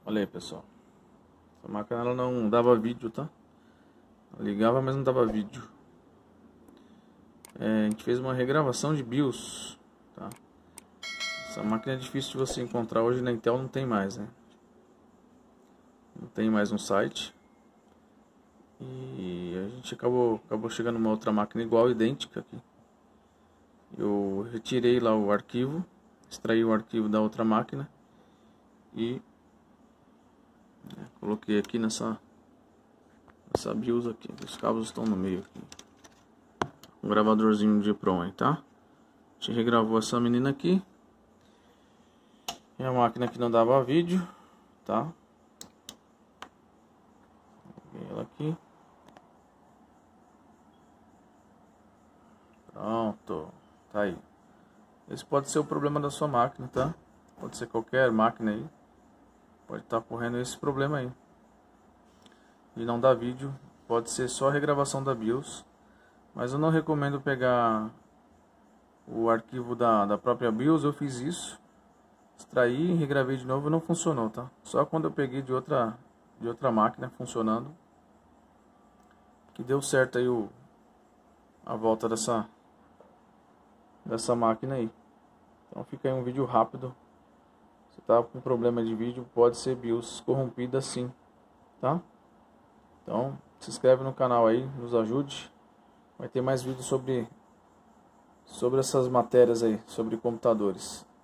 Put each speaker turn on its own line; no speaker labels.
Olha aí, pessoal. Essa máquina ela não dava vídeo, tá? Ela ligava, mas não dava vídeo. A gente fez uma regravação de BIOS, tá? Essa máquina é difícil de você encontrar hoje na Intel, não tem mais, né? Não tem mais no site. E a gente acabou chegando numa outra máquina igual, idêntica aqui. Eu retirei lá o arquivo, extraí o arquivo da outra máquina e coloquei aqui nessa BIOS aqui. Os cabos estão no meio aqui. Um gravadorzinho de Prom aí, tá? A gente regravou essa menina aqui. É a máquina que não dava vídeo, tá? Peguei ela aqui. Pronto, tá aí. Esse pode ser o problema da sua máquina, tá? Pode ser qualquer máquina aí. Pode estar correndo esse problema aí. E não dá vídeo. Pode ser só a regravação da BIOS. Mas eu não recomendo pegar o arquivo da própria BIOS. Eu fiz isso. Extraí, regravei de novo e não funcionou, tá? Só quando eu peguei de outra máquina funcionando que deu certo aí a volta dessa máquina aí. Então fica aí um vídeo rápido. Se tá com problema de vídeo, pode ser BIOS corrompida sim, tá? Então se inscreve no canal aí, nos ajude. Vai ter mais vídeos sobre essas matérias aí, sobre computadores.